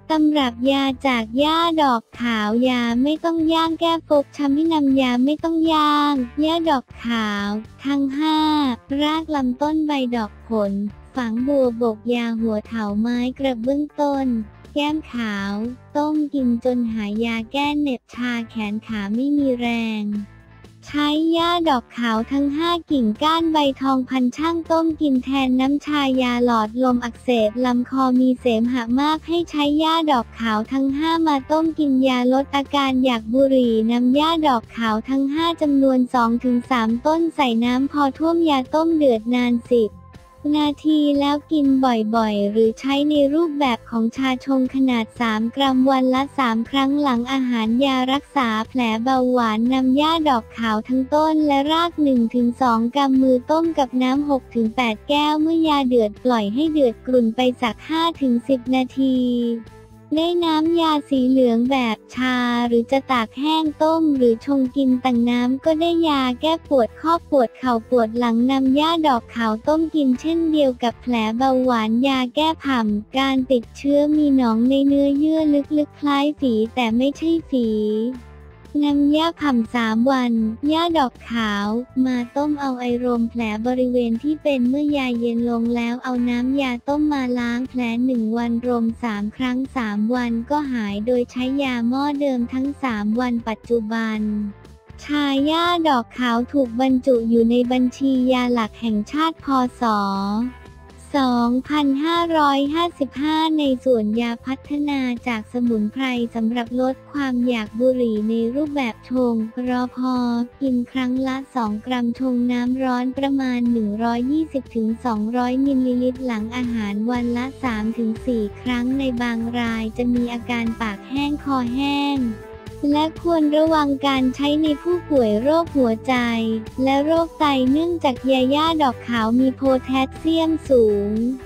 ตำรับยาจากหญ้าดอกขาวยาไม่ต้องย่างแก้ฟกช้ำให้นำยาไม่ต้องย่างหญ้าดอกขาวทั้ง5รากลำต้นใบดอกผลฝังบัวบกยาหัวเถาไม้กระเบื้องต้นแก้มขาวต้มกินจนหายยาแก้เหน็บชาแขนขาไม่มีแรงใช้หญ้าดอกขาวทั้ง5กิ่งก้านใบทองพันช่างต้มกินแทนน้ำชายาหลอดลมอักเสบลำคอมีเสมหะมากให้ใช้หญ้าดอกขาวทั้ง5มาต้มกินยาลดอาการอยากบุหรี่นำหญ้าดอกขาวทั้ง5จำนวน 2-3 ต้นใส่น้ำพอท่วมยาต้มเดือดนาน10นาทีแล้วกินบ่อยๆหรือใช้ในรูปแบบของชาชงขนาด3 กรัมวันละ3 ครั้งหลังอาหารยารักษาแผลเบาหวานนำหญ้าดอกขาวทั้งต้นและราก 1-2 กำมือต้มกับน้ำ 6-8 แก้วเมื่อยาเดือดปล่อยให้เดือดกรุ่นไปสัก 5-10 นาทีได้น้ำยาสีเหลืองแบบชาหรือจะตากแห้งต้มหรือชงกินต่างน้ำก็ได้ยาแก้ปวดข้อปวดเข่าปวดหลังนำหญ้าดอกขาวต้มกินเช่นเดียวกับแผลเบาหวานยาแก้ผ่ำการติดเชื้อมีหนองในเนื้อเยื่อลึกๆคล้ายฝีแต่ไม่ใช่ฝีนำหญ้าผ่ำ3 วันหญ้าดอกขาวมาต้มเอาไอโรมแผลบริเวณที่เป็นเมื่อยาเย็นลงแล้วเอาน้ำยาต้มมาล้างแผล1 วันรม3 ครั้ง3 วันก็หายโดยใช้ยาหม้อเดิมทั้ง3 วันปัจจุบันชาหญ้าดอกขาวถูกบรรจุอยู่ในบัญชียาหลักแห่งชาติพ.ศ. 2555ในส่วนยาพัฒนาจากสมุนไพรสำหรับลดความอยากบุหรี่ในรูปแบบชงรพ.กินครั้งละ2 กรัมชงน้ำร้อนประมาณ 120-200 มิลลิลิตรหลังอาหารวันละ 3-4 ครั้งในบางรายจะมีอาการปากแห้งคอแห้งและควรระวังการใช้ในผู้ป่วยโรคหัวใจและโรคไตเนื่องจากยาหญ้าดอกขาวมีโพแทสเซียมสูง